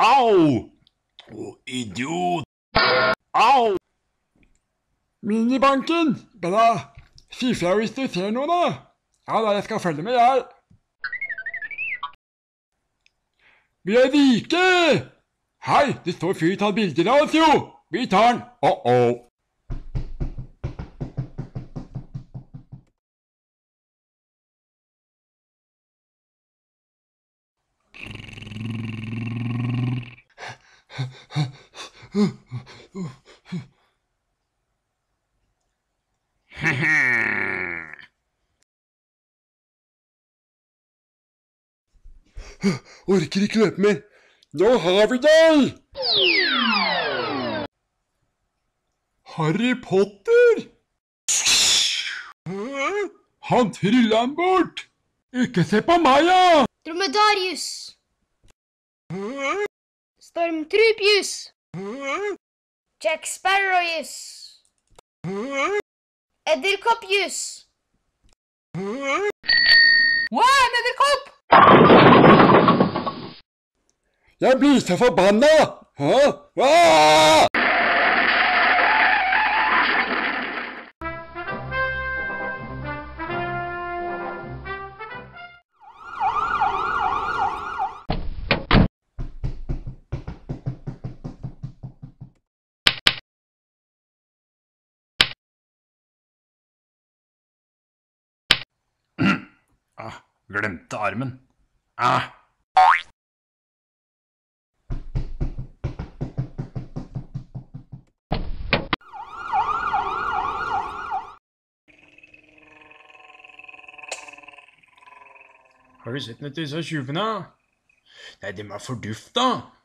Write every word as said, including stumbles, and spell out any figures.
Au! Å, idiot! Au! Minibanken! Bra. Si fra hvis du ser noe, da. Ja da, jeg skal følge med, jeg. Vi er rike! Hei, det står fyr tar bilder av oss, jo! Vi tar den. Åh-åh. Orker ikke løpe mer. Nå har vi deg! Harry Potter! Han trillet han bort! Ikke se på meg, ja! Dromedarius! Stormtrupius! Jack Sparrowius! Edderkoppjus! Wow, en edderkopp! Jeg blir så forbanna! Hæ? Ah! Ah, glemte armen. Ah. Har du sett noe til disse tjuvene? Nei, de er fordufta.